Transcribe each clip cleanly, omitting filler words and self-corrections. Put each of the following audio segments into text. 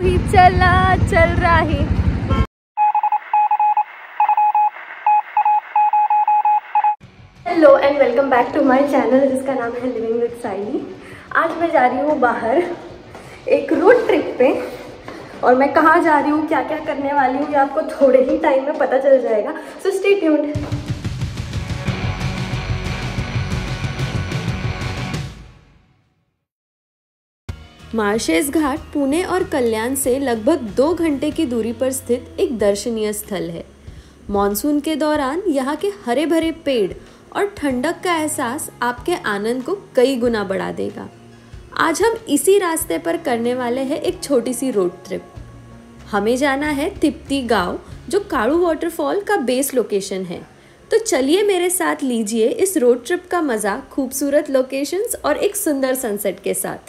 भी चला चल रहा है। Hello and welcome back to my channel जिसका नाम है लिविंग विद साइली। आज मैं जा रही हूँ बाहर एक रोड ट्रिप पे और मैं कहाँ जा रही हूँ, क्या क्या करने वाली हूँ, ये आपको थोड़े ही टाइम में पता चल जाएगा। So stay tuned. Malshej Ghat Pune और कल्याण से लगभग 2 घंटे की दूरी पर स्थित एक दर्शनीय स्थल है। मॉनसून के दौरान यहाँ के हरे भरे पेड़ और ठंडक का एहसास आपके आनंद को कई गुना बढ़ा देगा। आज हम इसी रास्ते पर करने वाले हैं एक छोटी सी रोड ट्रिप। हमें जाना है तिप्ती गांव, जो काड़ू वाटरफॉल का बेस लोकेशन है। तो चलिए मेरे साथ लीजिए इस रोड ट्रिप का मजा खूबसूरत लोकेशंस और एक सुंदर सनसेट के साथ।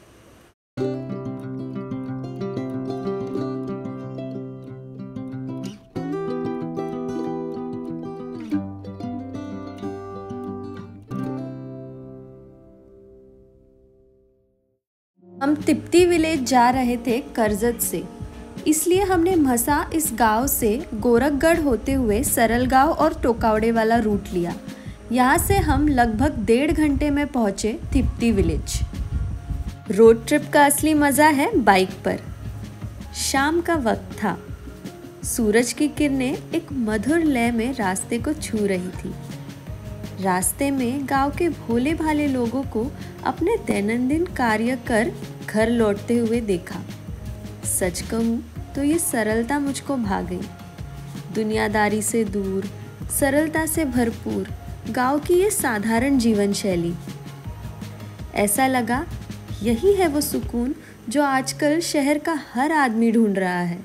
हम तिप्ती विलेज जा रहे थे करजत से, इसलिए हमने म्हसा इस गांव से गोरखगढ़ होते हुए सरलगांव और टोकावड़े वाला रूट लिया। यहाँ से हम लगभग 1.5 घंटे में पहुँचे तिप्ती विलेज। रोड ट्रिप का असली मज़ा है बाइक पर। शाम का वक्त था, सूरज की किरणें एक मधुर लय में रास्ते को छू रही थी। रास्ते में गांव के भोले भाले लोगों को अपने दैनंदिन कार्य कर घर लौटते हुए देखा। सच कहूँ तो ये सरलता मुझको भा गई। दुनियादारी से दूर, सरलता से भरपूर गांव की ये साधारण जीवन शैली। ऐसा लगा यही है वो सुकून जो आजकल शहर का हर आदमी ढूंढ रहा है।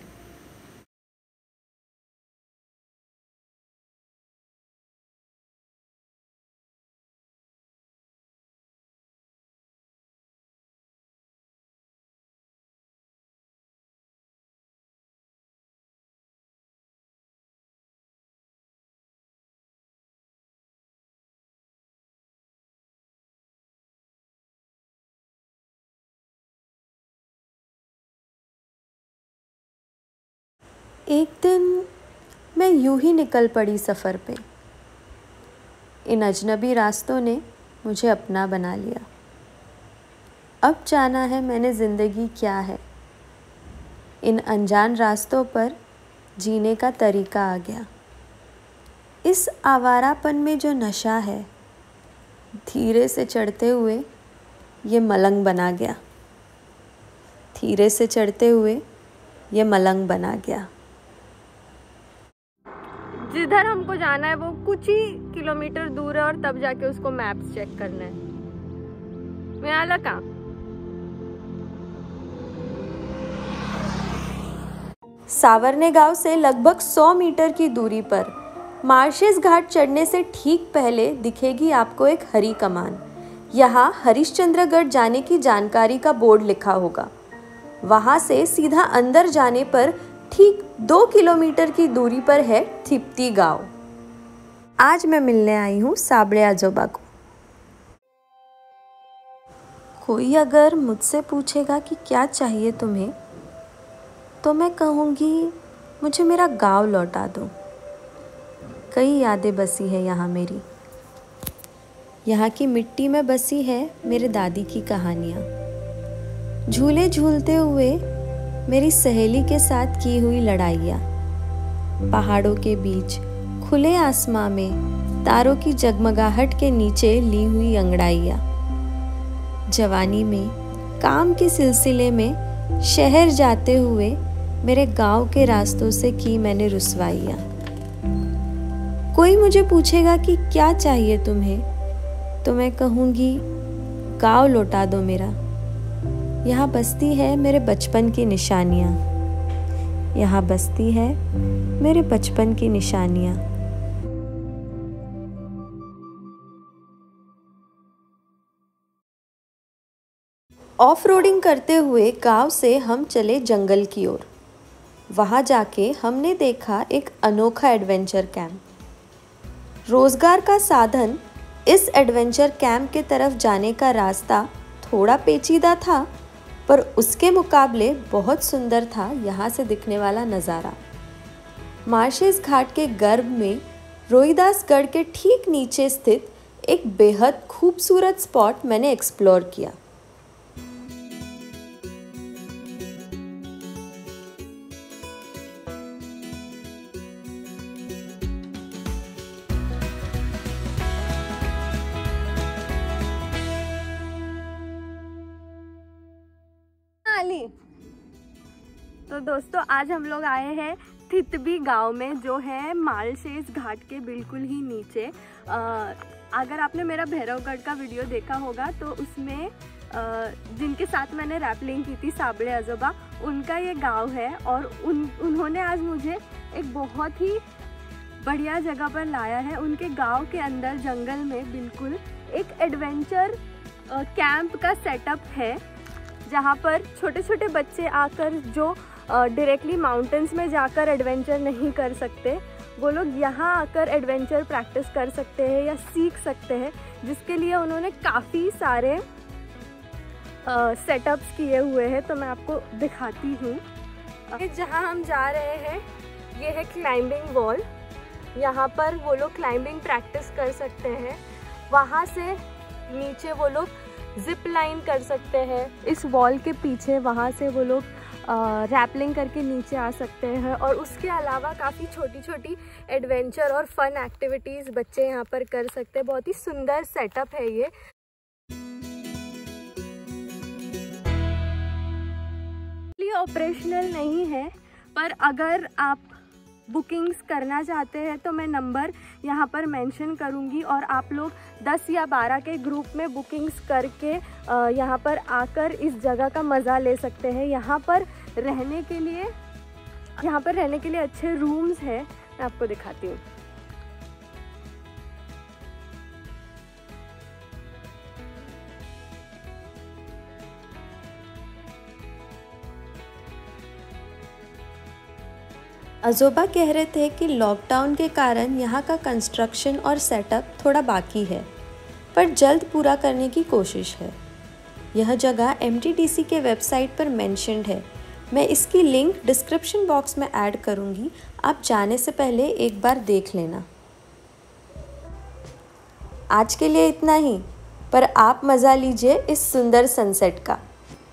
एक दिन मैं यूं ही निकल पड़ी सफ़र पे। इन अजनबी रास्तों ने मुझे अपना बना लिया। अब जाना है मैंने ज़िंदगी क्या है। इन अनजान रास्तों पर जीने का तरीका आ गया। इस आवारापन में जो नशा है, धीरे से चढ़ते हुए ये मलंग बना गया। धीरे से चढ़ते हुए ये मलंग बना गया। जिधर हमको जाना है वो कुछ ही किलोमीटर दूर है और तब जाके उसको मैप्स चेक करना है। मैं आला कहाँ? सावरने गांव से लगभग 100 मीटर की दूरी पर मार्शेस घाट चढ़ने से ठीक पहले दिखेगी आपको एक हरी कमान। यहाँ हरिश्चंद्रगढ़ जाने की जानकारी का बोर्ड लिखा होगा। वहाँ से सीधा अंदर जाने पर ठीक 2 किलोमीटर की दूरी पर है तिप्ती गांव। आज मैं मिलने आई हूँ साबड़े आजोबा को। कोई अगर मुझसे पूछेगा कि क्या चाहिए तुम्हें, तो मैं कहूँगी मुझे मेरा गांव लौटा दो। कई यादें बसी है यहाँ मेरी। यहाँ की मिट्टी में बसी है मेरे दादी की कहानियाँ। झूले झूलते हुए मेरी सहेली के साथ की हुई लड़ाइयाँ, पहाड़ों के बीच खुले आसमां में तारों की जगमगाहट के नीचे ली हुई अंगड़ाइयाँ, जवानी में काम के सिलसिले में शहर जाते हुए मेरे गांव के रास्तों से की मैंने रुसवाइयाँ। कोई मुझे पूछेगा कि क्या चाहिए तुम्हें, तो मैं कहूँगी गांव लौटा दो मेरा। यहाँ बसती है मेरे बचपन की निशानियाँ। यहाँ बसती है मेरे बचपन की निशानियाँ। ऑफ रोडिंग करते हुए गांव से हम चले जंगल की ओर। वहाँ जाके हमने देखा एक अनोखा एडवेंचर कैंप। रोजगार का साधन इस एडवेंचर कैंप के तरफ जाने का रास्ता थोड़ा पेचीदा था, पर उसके मुकाबले बहुत सुंदर था यहाँ से दिखने वाला नज़ारा। मार्शेस घाट के गर्भ में रोहिदासगढ़ के ठीक नीचे स्थित एक बेहद खूबसूरत स्पॉट मैंने एक्सप्लोर किया। तो दोस्तों आज हम लोग आए हैं थितबी गांव में, जो है मार्शेस घाट के बिल्कुल ही नीचे। अगर आपने मेरा भैरवगढ़ का वीडियो देखा होगा तो उसमें जिनके साथ मैंने रैपलिंग की थी साबड़े आजोबा, उनका ये गांव है। और उन्होंने आज मुझे एक बहुत ही बढ़िया जगह पर लाया है। उनके गांव के अंदर जंगल में बिल्कुल एक एडवेंचर कैंप का सेटअप है, जहाँ पर छोटे छोटे बच्चे आकर जो डायरेक्टली माउंटेन्स में जाकर एडवेंचर नहीं कर सकते, वो लोग यहाँ आकर एडवेंचर प्रैक्टिस कर सकते हैं या सीख सकते हैं, जिसके लिए उन्होंने काफ़ी सारे सेटअप्स किए हुए हैं। तो मैं आपको दिखाती हूँ। जहाँ हम जा रहे हैं ये है क्लाइंबिंग वॉल। यहाँ पर वो लोग क्लाइंबिंग प्रैक्टिस कर सकते हैं। वहाँ से नीचे वो लोग जिप लाइन कर सकते हैं। इस वॉल के पीछे वहाँ से वो लोग रैपलिंग करके नीचे आ सकते हैं। और उसके अलावा काफ़ी छोटी छोटी एडवेंचर और फन एक्टिविटीज़ बच्चे यहाँ पर कर सकते हैं। बहुत ही सुंदर सेटअप है ये। ऑपरेशनल नहीं है, पर अगर आप बुकिंग्स करना चाहते हैं तो मैं नंबर यहाँ पर मेंशन करूँगी, और आप लोग 10 या 12 के ग्रुप में बुकिंग्स करके यहाँ पर आकर इस जगह का मज़ा ले सकते हैं। यहाँ पर रहने के लिए अच्छे रूम्स हैं। मैं आपको दिखाती हूँ। आजोबा कह रहे थे कि लॉकडाउन के कारण यहाँ का कंस्ट्रक्शन और सेटअप थोड़ा बाकी है, पर जल्द पूरा करने की कोशिश है। यह जगह MTDC के वेबसाइट पर मेंशन्ड है। मैं इसकी लिंक डिस्क्रिप्शन बॉक्स में ऐड करूँगी, आप जाने से पहले एक बार देख लेना। आज के लिए इतना ही, पर आप मज़ा लीजिए इस सुंदर सनसेट का।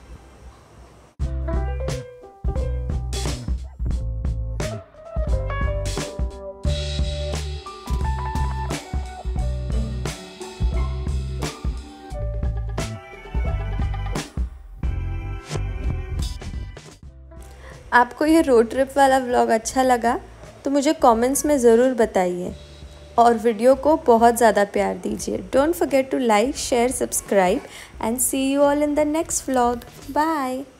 आपको ये रोड ट्रिप वाला व्लॉग अच्छा लगा तो मुझे कमेंट्स में ज़रूर बताइए, और वीडियो को बहुत ज़्यादा प्यार दीजिए। Don't forget to like, share, subscribe and see you all in the next vlog. Bye.